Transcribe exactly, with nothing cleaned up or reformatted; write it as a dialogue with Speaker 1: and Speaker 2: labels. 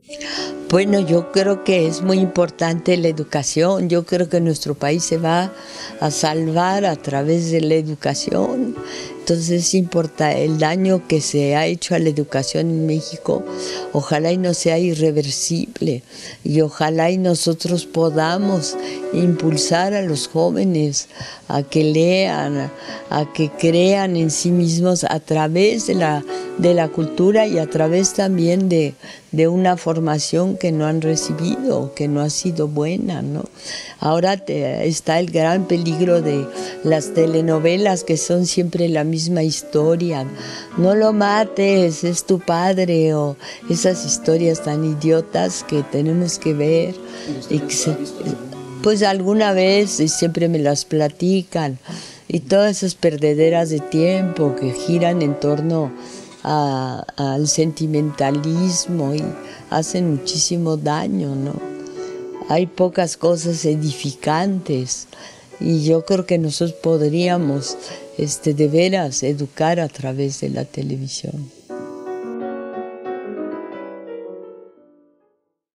Speaker 1: Bueno, yo creo que es muy importante la educación. Yo creo que nuestro país se va a salvar a través de la educación. Entonces importa el daño que se ha hecho a la educación en México. Ojalá y no sea irreversible. Y ojalá y nosotros podamos impulsar a los jóvenes a que lean, a que crean en sí mismos a través de la, de la cultura y a través también de, de una formación que no han recibido, que no ha sido buena, ¿no? Ahora te, está el gran peligro de las telenovelas, que son siempre la misma historia. No lo mates, es tu padre, o esas historias tan idiotas que tenemos que ver. Y que se, pues alguna vez siempre me las platican, y todas esas perdederas de tiempo que giran en torno a, al sentimentalismo y hacen muchísimo daño, ¿no? Hay pocas cosas edificantes y yo creo que nosotros podríamos este, de veras educar a través de la televisión.